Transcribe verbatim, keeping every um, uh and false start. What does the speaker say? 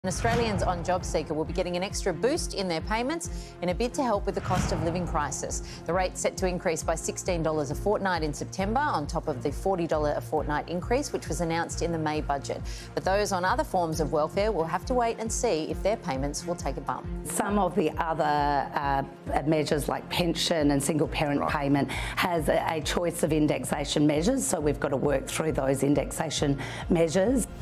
Australians on JobSeeker will be getting an extra boost in their payments in a bid to help with the cost of living crisis. The rate's set to increase by sixteen dollars a fortnight in September, on top of the forty dollars a fortnight increase, which was announced in the May budget. But those on other forms of welfare will have to wait and see if their payments will take a bump. Some of the other uh, measures like pension and single parent right. payment has a, a choice of indexation measures, so we've got to work through those indexation measures.